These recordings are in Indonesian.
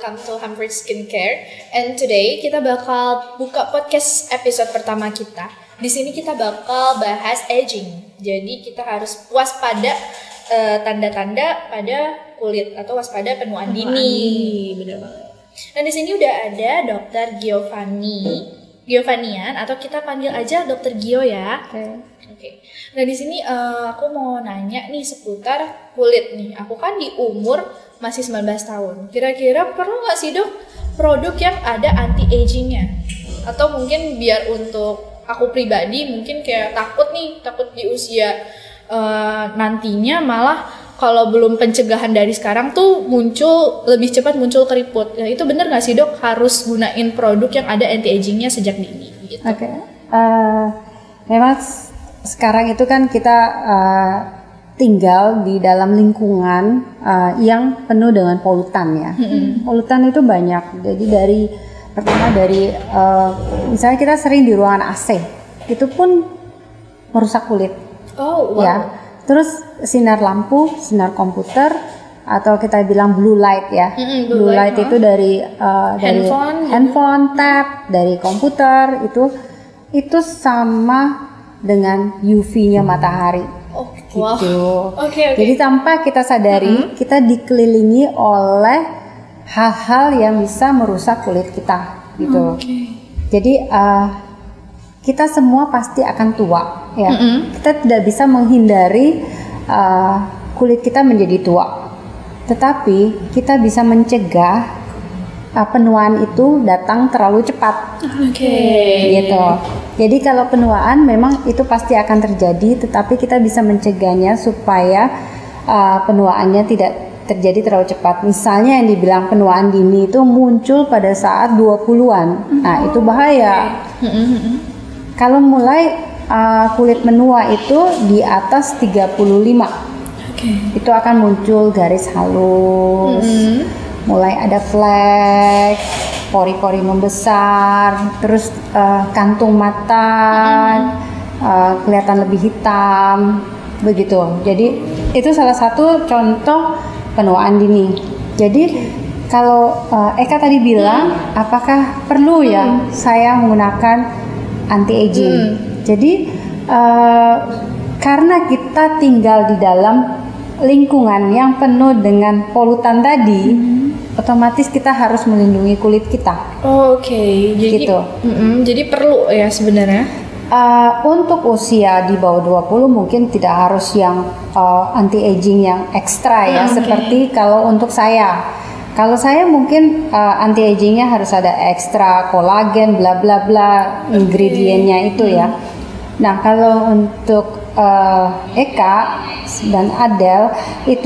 welcome to Humphrey Skincare. And today kita bakal buka podcast episode pertama kita. Di sini kita bakal bahas aging. Jadi kita harus waspada tanda-tanda pada kulit atau waspada penuaan dini. Bener banget. Dan di sini udah ada Dr. Giovanian atau kita panggil aja Dr. Gio ya. Oke. Nah di sini aku mau nanya nih seputar kulit nih. Aku kan di umur masih 19 tahun. Kira-kira perlu nggak sih dok produk yang ada anti-agingnya? Atau mungkin biar untuk aku pribadi mungkin kayak takut di usia nantinya malah kalau belum pencegahan dari sekarang tuh lebih cepat muncul keriput. Ya, itu bener nggak sih dok harus gunain produk yang ada anti-agingnya sejak dini? Gitu. Oke. Memang sekarang itu kan kita tinggal di dalam lingkungan yang penuh dengan polutan ya. Polutan itu banyak. Jadi pertama dari misalnya kita sering di ruangan AC, itu pun merusak kulit. Oh, wow. Ya. Terus sinar lampu, sinar komputer, atau kita bilang blue light ya. Blue light itu dari handphone, tab, dari komputer itu sama dengan UV-nya matahari. Gitu. Wow. Okay. Jadi tanpa kita sadari, kita dikelilingi oleh hal-hal yang bisa merusak kulit kita, gitu. Jadi kita semua pasti akan tua, ya. Kita tidak bisa menghindari kulit kita menjadi tua, tetapi kita bisa mencegah penuaan itu datang terlalu cepat. Gitu. Jadi kalau penuaan memang itu pasti akan terjadi, tetapi kita bisa mencegahnya supaya penuaannya tidak terjadi terlalu cepat. Misalnya yang dibilang penuaan dini itu muncul pada saat 20-an. Nah, itu bahaya. Kalau mulai kulit menua itu di atas 35. Itu akan muncul garis halus. Mulai ada flek, pori-pori membesar, terus kantung mata kelihatan lebih hitam, begitu. Jadi itu salah satu contoh penuaan dini. Jadi kalau Eka tadi bilang, apakah perlu ya saya menggunakan anti-aging? Jadi karena kita tinggal di dalam lingkungan yang penuh dengan polutan tadi, otomatis kita harus melindungi kulit kita. Jadi gitu. Jadi perlu ya sebenarnya. Untuk usia di bawah 20 mungkin tidak harus yang anti-aging yang ekstra ya, seperti kalau untuk saya. Kalau saya mungkin anti-agingnya harus ada ekstra kolagen bla bla bla ingredientnya itu ya. Nah kalau untuk Eka dan Adele itu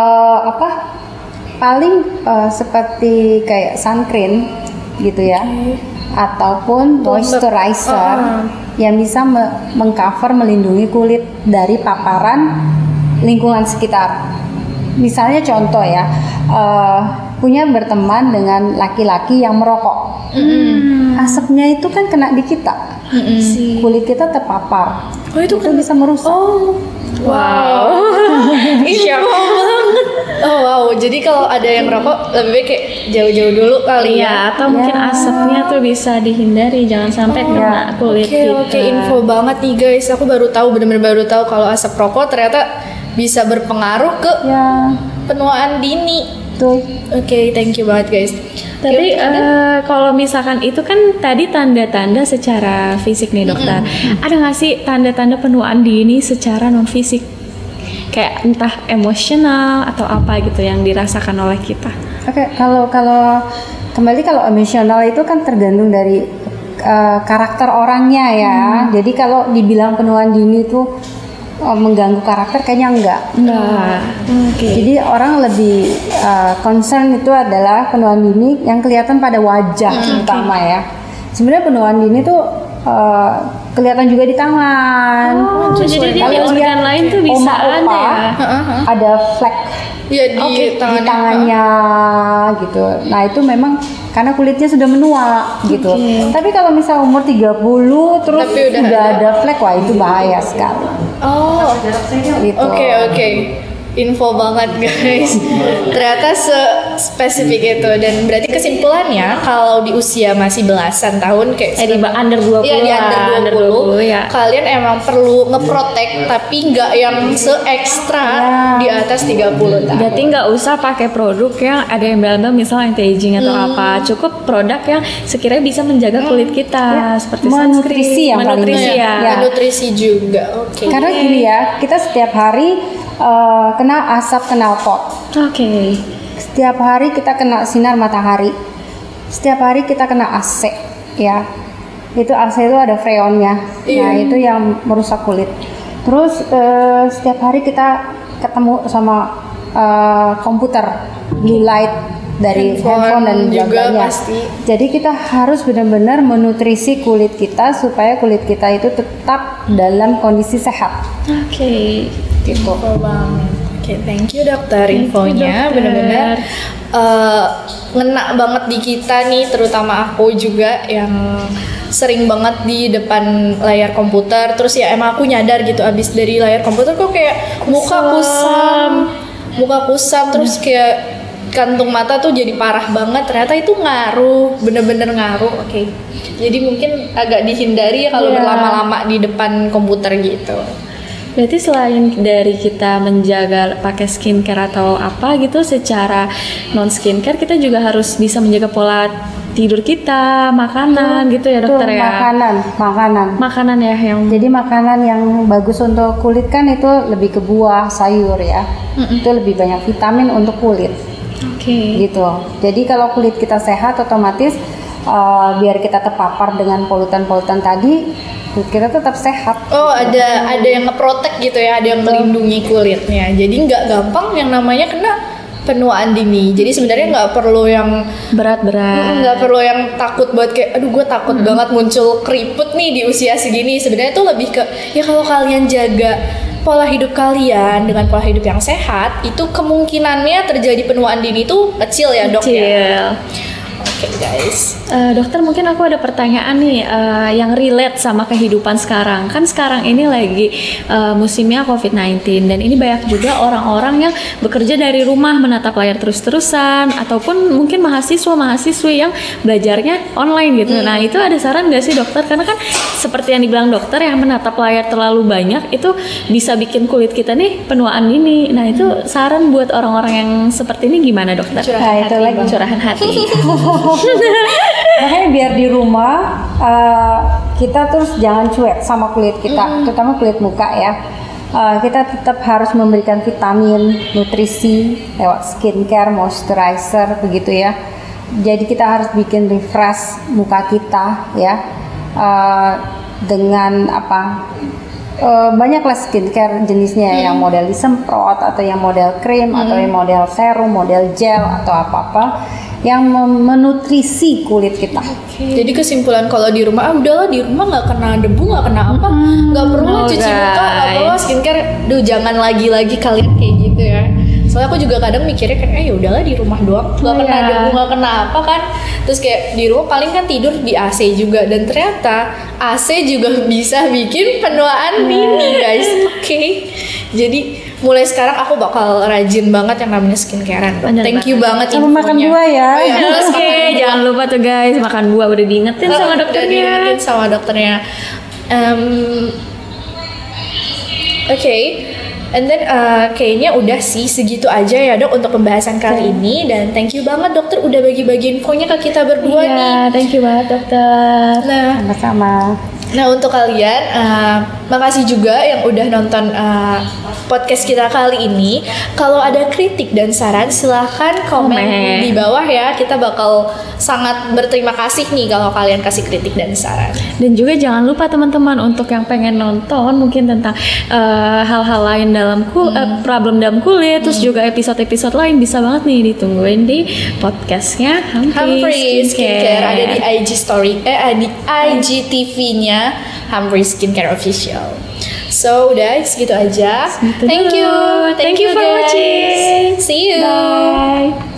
paling seperti kayak sunscreen gitu ya, ataupun moisturizer yang bisa mengcover melindungi kulit dari paparan lingkungan sekitar. Misalnya contoh ya, punya berteman dengan laki-laki yang merokok, asapnya itu kan kena di kita, kulit kita terpapar. Itu bisa merusak. Wow. Iya banget. Wow. Jadi kalau ada yang rokok lebih baik kayak jauh-jauh dulu kali ya. Atau mungkin asapnya tuh bisa dihindari, jangan sampai kena kulit kita. Oke, info banget nih guys. Aku bener-bener baru tahu kalau asap rokok ternyata bisa berpengaruh ke penuaan dini. Oke, thank you banget guys. Tapi kalau misalkan itu kan tadi tanda-tanda secara fisik nih dokter, ada nggak sih tanda-tanda penuaan dini secara non fisik, kayak entah emosional atau apa gitu yang dirasakan oleh kita? Kalau emosional itu kan tergantung dari karakter orangnya ya. Jadi kalau dibilang penuaan dini itu mengganggu karakter, kayaknya enggak. Jadi orang lebih concern itu adalah penuaan dini yang kelihatan pada wajah utama ya. Sebenarnya penuaan dini tuh kelihatan juga di tangan. Jadi di organ lain tuh bisa ada flek di tangannya gitu. Nah itu memang karena kulitnya sudah menua gitu. Tapi kalau misal umur 30 terus udah ada flek, wah itu bahaya sekali. Gitu. Oke. Info banget guys. Ternyata spesifik itu. Dan berarti kesimpulannya kalau di usia masih belasan tahun kayak di under 20 iya, di under 20, ya. kalian emang perlu ngeprotek tapi nggak yang se-ekstra di atas 30 tahun. Berarti nggak usah pakai produk yang ada yang bilang misalnya anti-aging atau apa. Cukup produk yang sekiranya bisa menjaga kulit kita seperti Menutrisi yang paling menutrisi penting. ya. Nutrisi juga. Oke. Karena gini ya, kita setiap hari kena asap knalpot. Oke. Setiap hari kita kena sinar matahari. Setiap hari kita kena AC, ya. Itu AC itu ada freonnya. Nah, itu yang merusak kulit. Terus setiap hari kita ketemu sama komputer, blue light dari handphone dan juga sebagainya. pasti. Jadi kita harus benar-benar menutrisi kulit kita supaya kulit kita itu tetap dalam kondisi sehat. Oke. Gitu. Oke, thank you dokter infonya, benar-benar ngena banget di kita nih, terutama aku juga yang sering banget di depan layar komputer. Terus ya emang aku nyadar gitu abis dari layar komputer kok kayak muka kusam terus kayak kantung mata tuh jadi parah banget. Ternyata itu ngaruh, bener-bener ngaruh. Oke. Jadi mungkin agak dihindari ya kalau berlama-lama di depan komputer gitu. Berarti selain dari kita menjaga pakai skincare atau apa gitu, secara non skincare kita juga harus bisa menjaga pola tidur kita, makanan gitu ya dokter ya. Makanan ya yang. Jadi makanan yang bagus untuk kulit kan itu lebih ke buah, sayur ya. Itu lebih banyak vitamin untuk kulit. Oke. Gitu. Jadi kalau kulit kita sehat, otomatis biar kita terpapar dengan polutan-polutan tadi, kulit kita tetap sehat. Oh, ada yang ngeprotek gitu ya, ada yang melindungi kulitnya. Jadi nggak gampang yang namanya kena penuaan dini. Jadi sebenarnya nggak perlu yang berat-berat. Nggak perlu yang takut buat kayak, aduh gue takut banget muncul keriput nih di usia segini. Sebenarnya itu lebih ke, ya kalau kalian jaga pola hidup kalian dengan pola hidup yang sehat, itu kemungkinannya terjadi penuaan dini itu kecil ya dok ya. Oke guys. Dokter, mungkin aku ada pertanyaan nih yang relate sama kehidupan sekarang. Kan sekarang ini lagi musimnya COVID-19 dan ini banyak juga orang-orang yang bekerja dari rumah menatap layar terus-terusan ataupun mungkin mahasiswa-mahasiswi yang belajarnya online gitu. Nah, itu ada saran nggak sih dokter? Karena kan seperti yang dibilang dokter, yang menatap layar terlalu banyak itu bisa bikin kulit kita nih penuaan dini. Nah, itu saran buat orang-orang yang seperti ini gimana dokter? Curahan hati. Makanya biar di rumah kita terus jangan cuek sama kulit kita, terutama kulit muka ya. Kita tetap harus memberikan vitamin, nutrisi lewat skincare, moisturizer begitu ya. Jadi kita harus bikin refresh muka kita ya, dengan apa? Banyaklah skincare jenisnya, yang model disemprot atau yang model krim atau yang model serum, model gel atau apa-apa yang menutrisi kulit kita. Jadi kesimpulan kalau di rumah, udahlah di rumah nggak kena debu, nggak kena apa, nggak perlu cuci muka, nggak perlu skincare. Duh, jangan lagi-lagi kalian kayak gitu ya. Soalnya aku juga kadang mikirnya kan, ya udahlah di rumah doang, nggak kena debu, nggak kena apa kan. Terus kayak di rumah paling kan tidur di AC juga, dan ternyata AC juga bisa bikin penuaan dini guys. Oke. Jadi mulai sekarang aku bakal rajin banget yang namanya skincarean. Thank you banget infonya. Makan buah ya. Oke, jangan lupa tuh guys, makan buah, udah diingetin sama dokternya. Oke. And then kayaknya udah sih segitu aja ya dok untuk pembahasan kali ini, dan thank you banget dokter udah bagi-bagi infonya ke kita berdua nih. Thank you banget dokter. Nah, sama-sama. Nah, untuk kalian makasih juga yang udah nonton podcast kita kali ini. Kalau ada kritik dan saran silahkan komen di bawah ya. Kita bakal sangat berterima kasih nih kalau kalian kasih kritik dan saran. Dan juga jangan lupa teman-teman, untuk yang pengen nonton mungkin tentang hal-hal lain dalam problem dalam kulit, terus juga episode-episode lain, bisa banget nih ditungguin di podcastnya Humphrey Skincare. Ada di IG story, di IGTV-nya Humphrey Skincare Official. So udah segitu aja. Thank you for guys. watching. See you. Bye.